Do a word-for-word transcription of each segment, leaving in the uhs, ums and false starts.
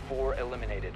four eliminated.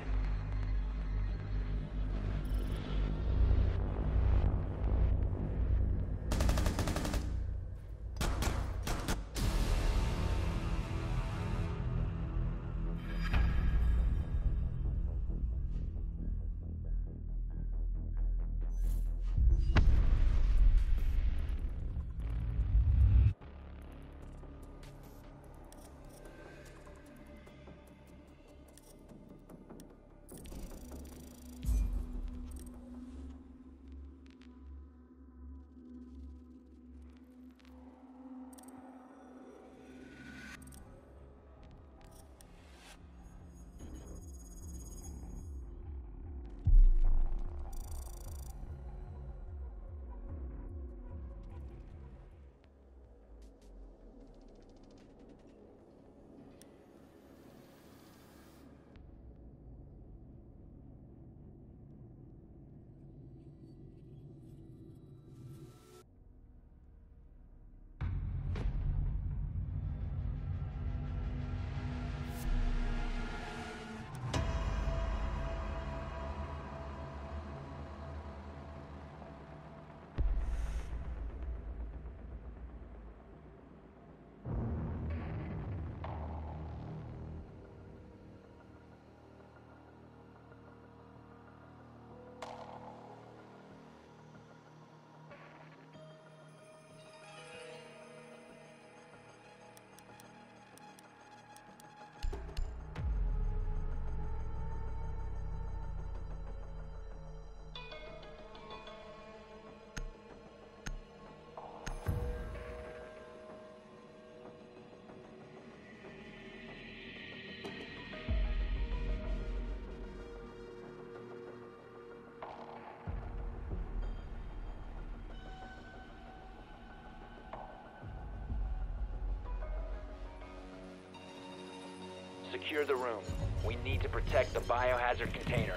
Secure the room. We need to protect the biohazard container.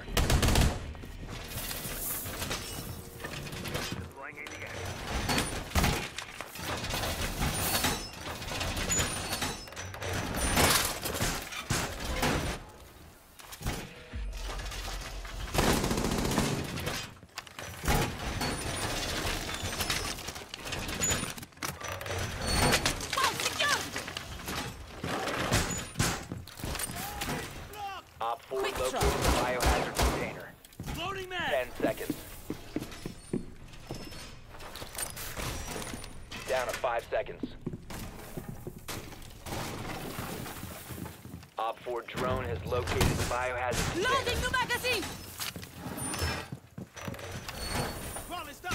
Deploying A D S. Op four located the biohazard container. Loading mag! Ten seconds. Down to five seconds. Op four drone has located the biohazard container. Loading new magazine! Crawling stop!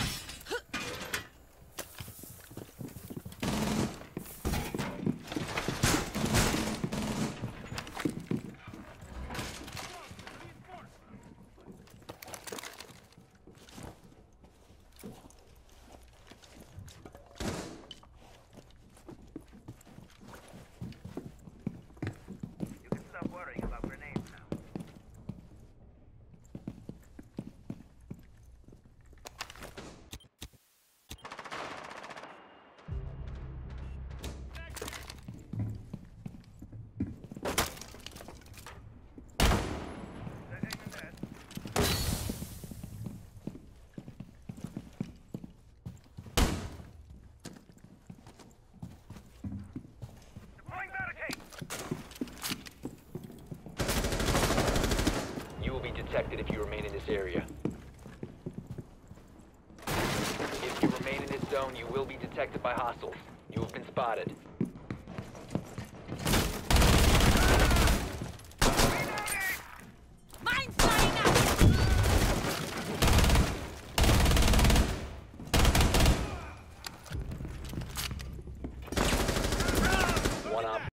Worrying about grenades now. Deploying barricade. You will be detected if you remain in this area. If you remain in this zone, you will be detected by hostiles. You have been spotted.